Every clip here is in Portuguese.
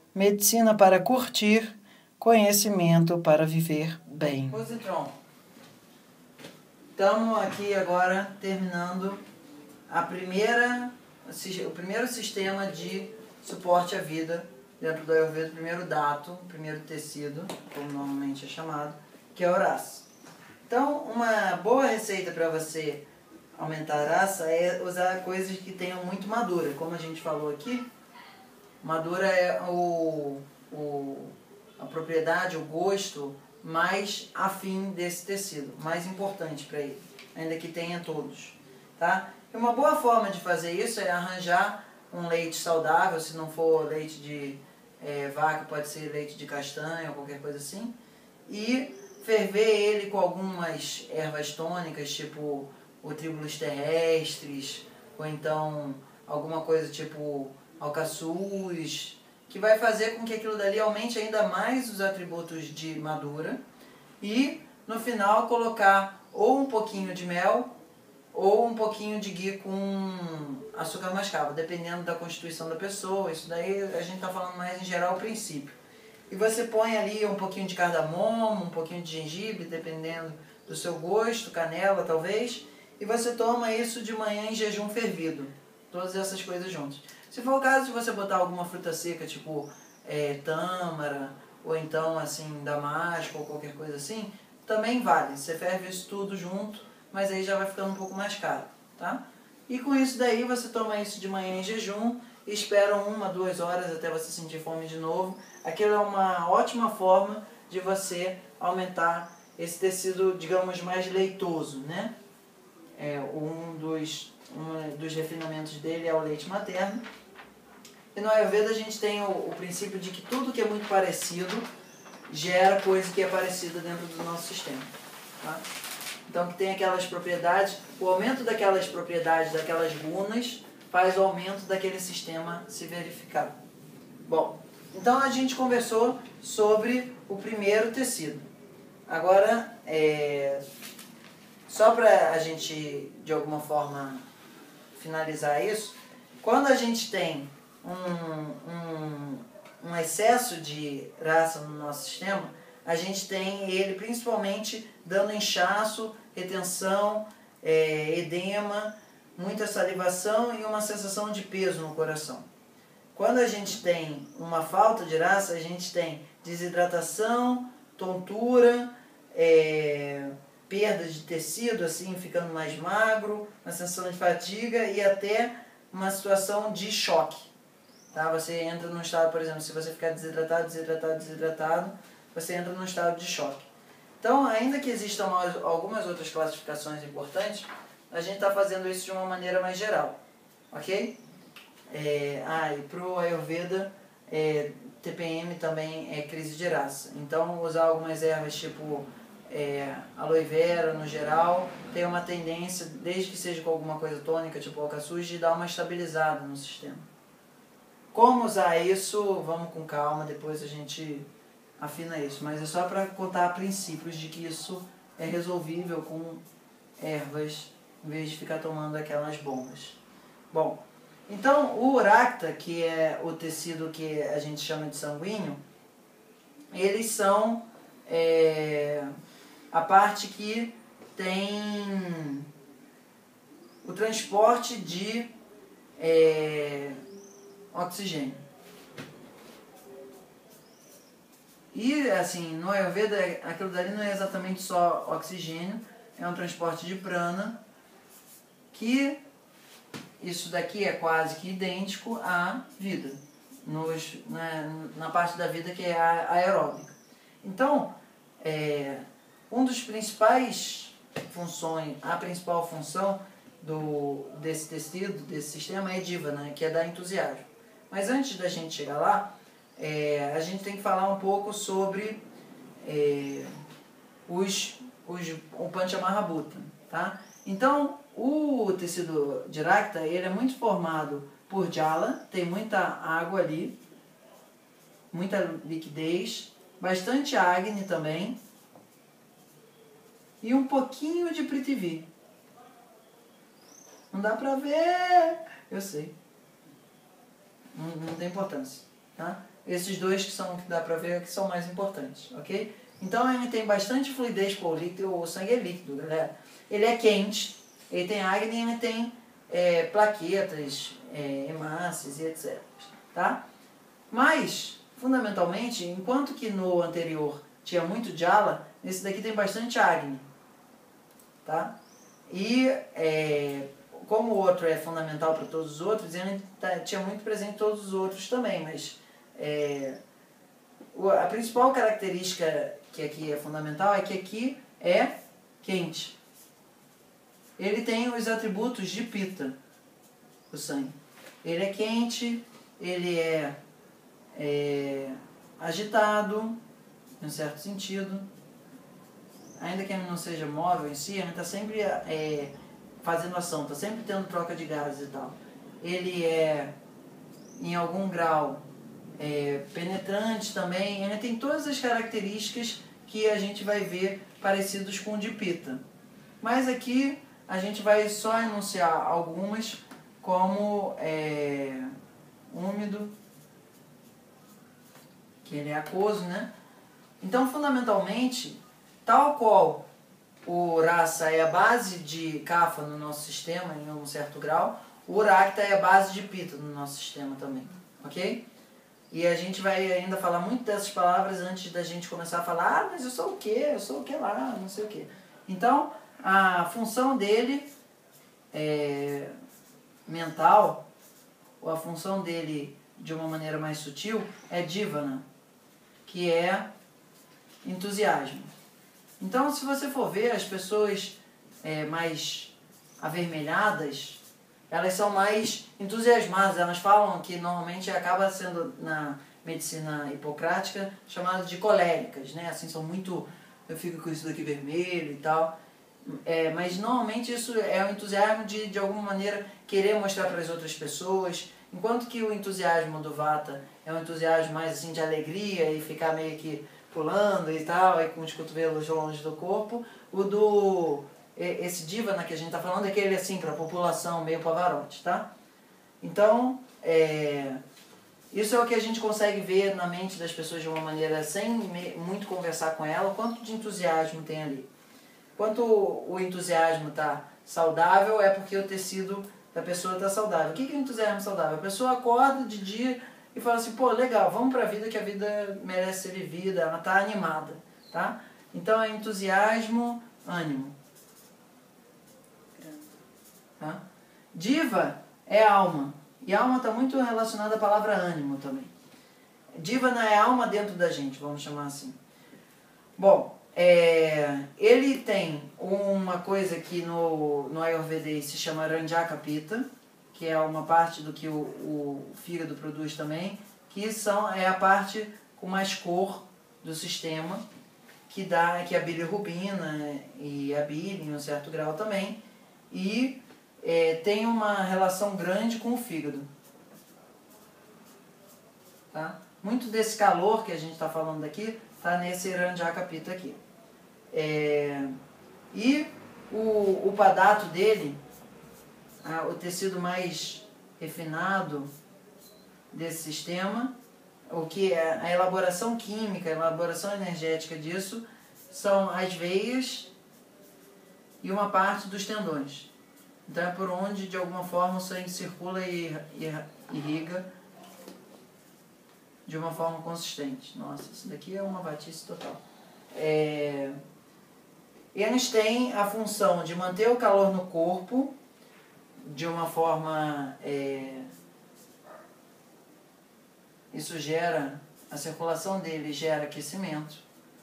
medicina para curtir, conhecimento para viver bem. Positron. Estamos aqui agora terminando o primeiro sistema de suporte à vida dentro do Ayurveda, o primeiro dato, o primeiro tecido, como normalmente é chamado, que é o rasa. Então, uma boa receita para você aumentar a rasa é usar coisas que tenham muito madura. Como a gente falou aqui, madura é a propriedade, o gosto mais afim desse tecido, mais importante para ele, ainda que tenha todos. Tá? E uma boa forma de fazer isso é arranjar um leite saudável, se não for leite de vaca, pode ser leite de castanha ou qualquer coisa assim, e ferver ele com algumas ervas tônicas, tipo o tribulus terrestres, ou então alguma coisa tipo alcaçuz, que vai fazer com que aquilo dali aumente ainda mais os atributos de madura, e no final colocar ou um pouquinho de mel ou um pouquinho de ghee com açúcar mascavo, dependendo da constituição da pessoa. Isso daí a gente está falando mais em geral o princípio. E você põe ali um pouquinho de cardamomo, um pouquinho de gengibre, dependendo do seu gosto, canela talvez, e você toma isso de manhã em jejum fervido, todas essas coisas juntas. Se for o caso de você botar alguma fruta seca, tipo tâmara, ou então assim damasco ou qualquer coisa assim, também vale. Você ferve isso tudo junto, mas aí já vai ficando um pouco mais caro, tá? E com isso daí você toma isso de manhã em jejum e espera 1, 2 horas até você sentir fome de novo. Aquilo é uma ótima forma de você aumentar esse tecido, digamos, mais leitoso, né? Um dos refinamentos dele é o leite materno. E no Ayurveda a gente tem o princípio de que tudo que é muito parecido gera coisa que é parecida dentro do nosso sistema. Tá? Então, que tem aquelas propriedades, o aumento daquelas propriedades, daquelas gunas, faz o aumento daquele sistema se verificar. Bom, então a gente conversou sobre o primeiro tecido. Agora, só para a gente, de alguma forma, finalizar isso, quando a gente tem um excesso de rasa no nosso sistema, a gente tem ele principalmente dando inchaço, retenção, edema, muita salivação e uma sensação de peso no coração. Quando a gente tem uma falta de rasa, a gente tem desidratação, tontura, perda de tecido, assim, ficando mais magro, uma sensação de fadiga e até uma situação de choque. Tá? Você entra num estado, por exemplo, se você ficar desidratado, você entra num estado de choque. Então, ainda que existam algumas outras classificações importantes, a gente está fazendo isso de uma maneira mais geral, ok? E para o Ayurveda, TPM também é crise de rasa. Então, usar algumas ervas tipo aloe vera no geral, tem uma tendência, desde que seja com alguma coisa tônica, tipo alcaçuz, de dar uma estabilizada no sistema. Como usar isso, vamos com calma, depois a gente afina isso. Mas é só para contar princípios de que isso é resolvível com ervas, em vez de ficar tomando aquelas bombas. Bom, então o uracta, que é o tecido que a gente chama de sanguíneo, eles são a parte que tem o transporte de oxigênio. E assim, no Ayurveda, aquilo dali não é exatamente só oxigênio, é um transporte de prana, que isso daqui é quase que idêntico à vida, na parte da vida que é a aeróbica. Então, um dos principais funções, a principal função desse tecido, desse sistema é diva, né, que é dar entusiasmo. Mas antes da gente chegar lá, a gente tem que falar um pouco sobre o Panchamahabhuta, tá? Então, o tecido de Rakta, ele é muito formado por Jala, tem muita água ali, muita liquidez, bastante Agni também, e um pouquinho de Prithvi. Não dá pra ver, eu sei. Não tem importância. tá? Esses dois que dá pra ver que são mais importantes, ok? Então ele tem bastante fluidez por líquido, o sangue é líquido, galera. Ele é quente, ele tem acne e ele tem plaquetas, hemácias e etc. Tá? Mas, fundamentalmente, enquanto que no anterior tinha muito jala, nesse daqui tem bastante acne. Tá? E como o outro é fundamental para todos os outros, ele tinha muito presente em todos os outros também, mas a principal característica que aqui é fundamental é que aqui é quente. Ele tem os atributos de Pitta, o sangue. Ele é quente, ele é agitado, em um certo sentido. Ainda que ele não seja móvel em si, ele está sempre fazendo ação, está sempre tendo troca de gases e tal. Ele é, em algum grau, penetrante também. Ele tem todas as características que a gente vai ver parecidos com o de Pitta. Mas aqui a gente vai só enunciar algumas, como úmido, que ele é aquoso, né? Então, fundamentalmente, tal qual o Rasa é a base de Kapha no nosso sistema, em um certo grau, o Urakta é a base de Pitta no nosso sistema também, ok? E a gente vai ainda falar muito dessas palavras antes da gente começar a falar, mas eu sou o quê? Eu sou o que lá? Não sei o quê. Então, a função dele mental, ou a função dele de uma maneira mais sutil, é Jivana, que é entusiasmo. Então, se você for ver, as pessoas mais avermelhadas, elas são mais entusiasmadas. Elas falam que normalmente acaba sendo, na medicina hipocrática, chamado de coléricas, né? Assim, são muito... Eu fico com isso daqui vermelho e tal. Mas normalmente isso é o entusiasmo de alguma maneira querer mostrar para as outras pessoas, enquanto que o entusiasmo do Vata é um entusiasmo mais assim de alegria e ficar meio que pulando e tal, aí com os cotovelos longe do corpo. Esse Jivana que a gente está falando é aquele assim para a população meio Pavarotti, tá? Então, isso é o que a gente consegue ver na mente das pessoas de uma maneira sem muito conversar com ela, o quanto de entusiasmo tem ali. Quanto o entusiasmo está saudável, é porque o tecido da pessoa está saudável. O que é entusiasmo saudável? A pessoa acorda de dia e fala assim, pô, legal, vamos para a vida, que a vida merece ser vivida, ela está animada, tá? Então é entusiasmo, ânimo. Tá? Diva é alma, e alma está muito relacionada à palavra ânimo também. Divana é alma dentro da gente, vamos chamar assim. Bom, ele tem uma coisa que no Ayurveda se chama Ranjaka Pitta, que é uma parte do que o fígado produz também, que é a parte com mais cor do sistema, que é a bilirrubina e a bile em um certo grau também, e tem uma relação grande com o fígado. Tá? Muito desse calor que a gente está falando aqui está nesse Ranjaka Pitta aqui. E o padato dele, o tecido mais refinado desse sistema, o que é a elaboração química, a elaboração energética disso, são as veias e uma parte dos tendões. Então é por onde, de alguma forma, o sangue circula e irriga de uma forma consistente. Nossa, isso daqui é uma vatice total. Eles têm a função de manter o calor no corpo de uma forma... isso gera... A circulação dele gera aquecimento.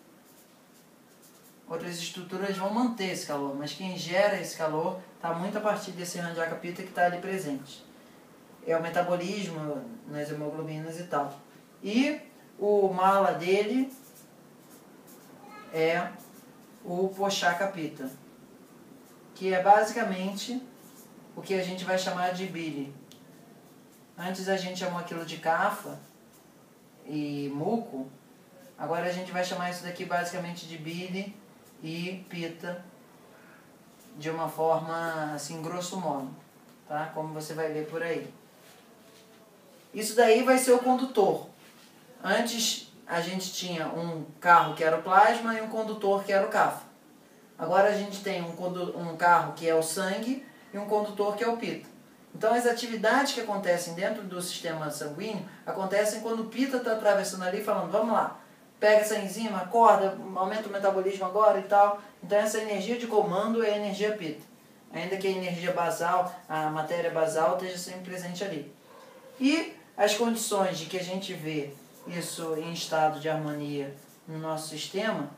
Outras estruturas vão manter esse calor, mas quem gera esse calor está muito a partir desse Ranjaka Pitta que está ali presente. É o metabolismo nas hemoglobinas e tal. E o mala dele é o Poshaka Pitta, que é basicamente o que a gente vai chamar de bile. Antes a gente chamou aquilo de Kapha e muco, agora a gente vai chamar isso daqui basicamente de bile e Pitta, de uma forma assim, grosso modo, tá? Como você vai ver por aí. Isso daí vai ser o condutor. Antes a gente tinha um carro que era o plasma e um condutor que era o CAFA. Agora a gente tem um carro que é o sangue e um condutor que é o pita. Então as atividades que acontecem dentro do sistema sanguíneo acontecem quando o pita está atravessando ali falando, vamos lá, pega essa enzima, acorda, aumenta o metabolismo agora e tal. Então essa energia de comando é a energia pita. Ainda que a energia basal, a matéria basal esteja sempre presente ali. E as condições de que a gente vê isso em estado de harmonia no nosso sistema,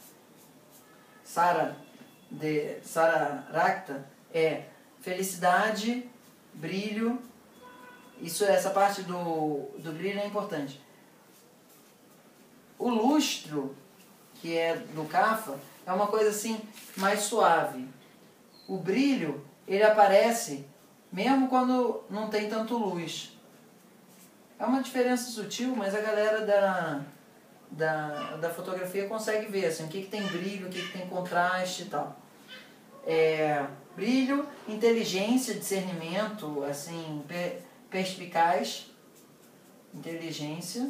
Sararakta, é felicidade, brilho. Essa parte do brilho é importante. O lustro, que é do Kapha, é uma coisa assim mais suave. O brilho, ele aparece mesmo quando não tem tanto luz. É uma diferença sutil, mas a galera da fotografia consegue ver assim, o que tem brilho, o que tem contraste e tal. Brilho, inteligência, discernimento, assim, perspicaz, inteligência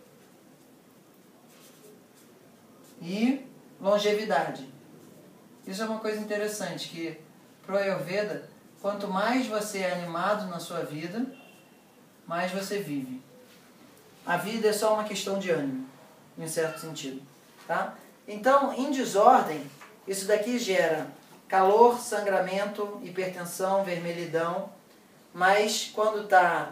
e longevidade. Isso é uma coisa interessante, que pro Ayurveda, quanto mais você é animado na sua vida, mais você vive. A vida é só uma questão de ânimo, em um certo sentido. Tá? Então, em desordem, isso daqui gera calor, sangramento, hipertensão, vermelhidão, mas quando está,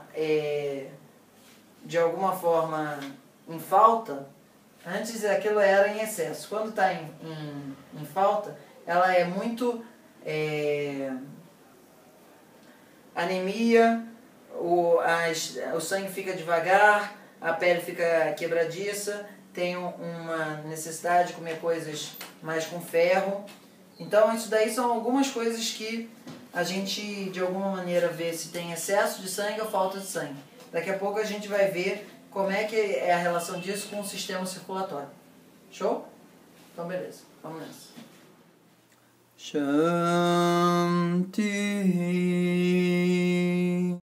de alguma forma, em falta, antes aquilo era em excesso. Quando está em falta, ela é muito anemia, o sangue fica devagar, a pele fica quebradiça, tem uma necessidade de comer coisas mais com ferro. Então isso daí são algumas coisas que a gente de alguma maneira vê se tem excesso de sangue ou falta de sangue. Daqui a pouco a gente vai ver como é que é a relação disso com o sistema circulatório. Show? Então beleza, vamos nessa. Shanti.